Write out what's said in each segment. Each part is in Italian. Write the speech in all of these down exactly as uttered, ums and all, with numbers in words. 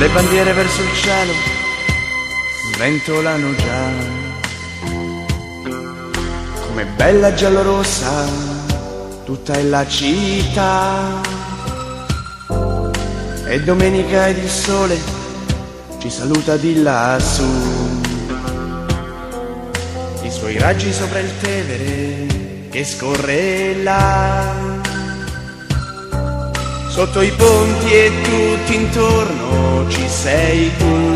Le bandiere verso il cielo sventolano già, come bella giallorossa tutta è la città. E domenica ed il sole ci saluta di lassù, i suoi raggi sopra il Tevere che scorre là, sotto i ponti e tutti intorno ci sei tu.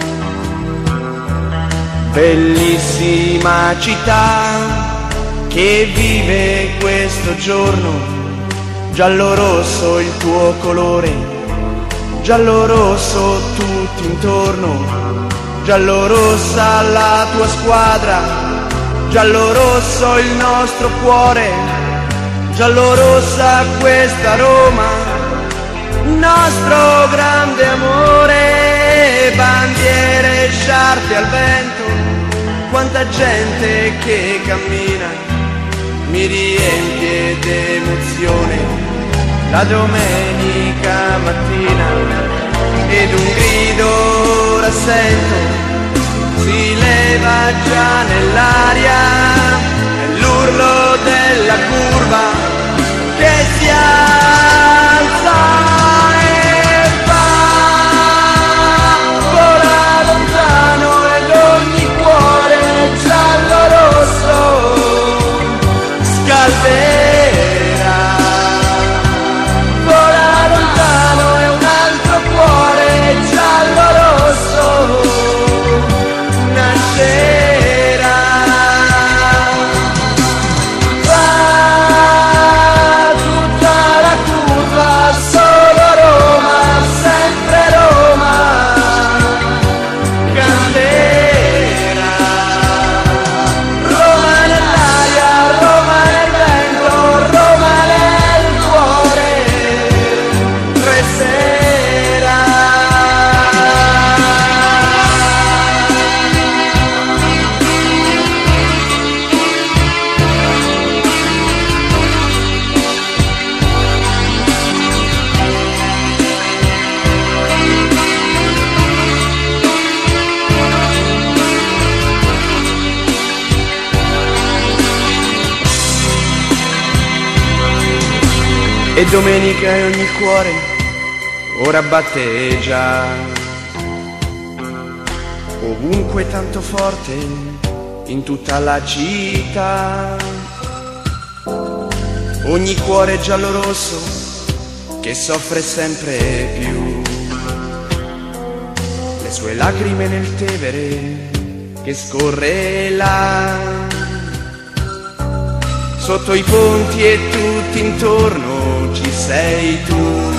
Bellissima città che vive questo giorno, giallo-rosso il tuo colore, giallo-rosso tutti intorno, giallo-rossa la tua squadra, giallo-rosso il nostro cuore, giallo-rossa questa Roma, nostro grande amore. Bandiere e sciarpe al vento, quanta gente che cammina, mi riempie d'emozione la domenica mattina. Ed un grido ora sento, si leva già nell'aria, è l'urlo della curva che si alza e va, vola lontano ed ogni cuore giallo-rosso scalderà. Vola lontano e un altro cuore giallo-rosso nascerà. Va tutta la curva, solo Roma, sempre Roma canterà. Roma nell'aria, Roma nel vento, Roma nel cuore resterà. E domenica e ogni cuore ora batte già, ovunque tanto forte in tutta la città. Ogni cuore giallo-rosso che soffre sempre più, le sue lacrime nel Tevere che scorre là, sotto i ponti e tutti intorno ci sei tu.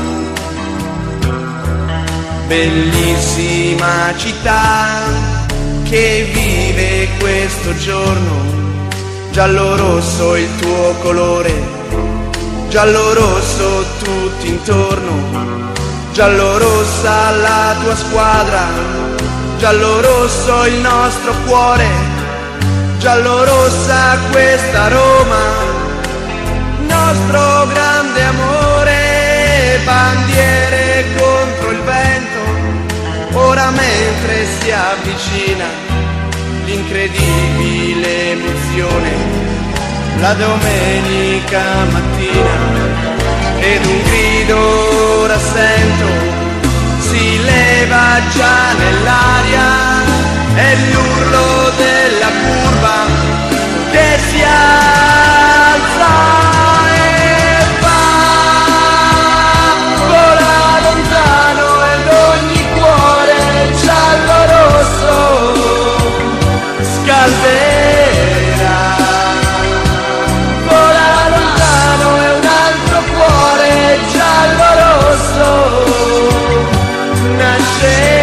Bellissima città che vive questo giorno, giallo-rosso il tuo colore, giallo-rosso tutti intorno, giallo-rossa la tua squadra, giallo-rosso il nostro cuore, giallo-rossa questa Roma, nostro grande amore. Bandiere contro il vento, ora mentre si avvicina l'incredibile emozione, la domenica mattina. Ed un grido ora sento, si leva già nell'aria, è l'urlo della curva che si alza e va, vola lontano ed ogni cuore giallo-rosso scalderà. Vola lontano e un altro cuore giallo-rosso nascerà.